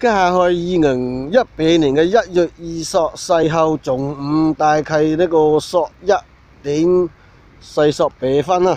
家喺2018年嘅1月24號中午，大概呢個11:48啊。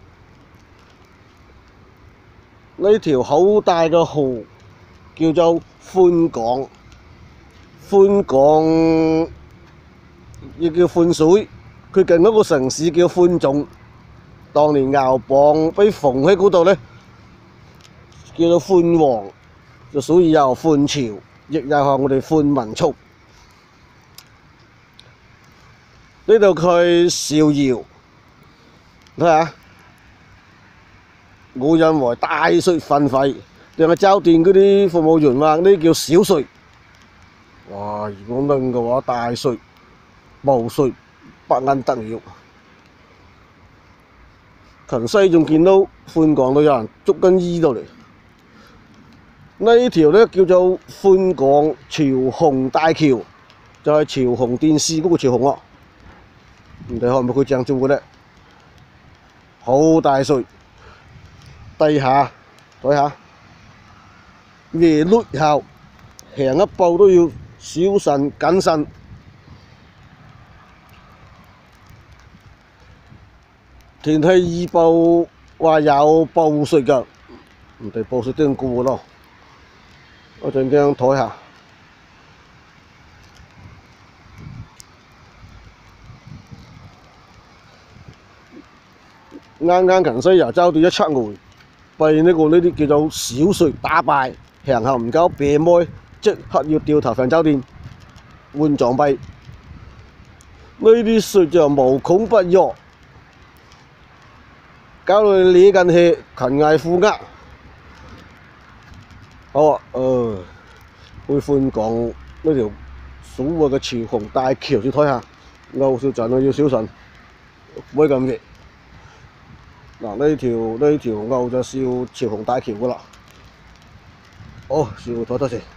呢條好大嘅河叫做寬港，寬港亦叫寬水。佢近嗰個城市叫寬眾。當年牛蒡被縫喺嗰度呢，叫做寬王。就所以有寬潮，亦有係我哋寬民族。呢度佢逍遙，睇下，我認為大水紛飛，定係酒店嗰啲服務員話呢叫小水。哇！如果冷嘅話，大水、暴水不安得了。近西仲見到寬港度有人捉緊衣到嚟。呢條呢叫做寬港潮虹大橋，就係潮虹電視嗰個潮虹啊！唔知係咪佢這樣做嘅呢？好大水，地下睇下，夜綠後行一步都要小心謹慎。天氣預報話有暴水㗎，唔知暴水點過咯。我陣間睇下，啱近西由酒店一出外，被呢啲叫做小水打敗，行後唔夠別妹，即刻要掉頭返酒店換裝備。呢啲水就無孔不入，搞到你攣緊氣，群藝負壓。好啊，去寬港呢條所謂嘅潮虹大橋，要睇下，歐少陣啊要小心，唔可以咁熱。嗱，呢條歐就笑潮虹大橋噶啦，好，笑睇多謝。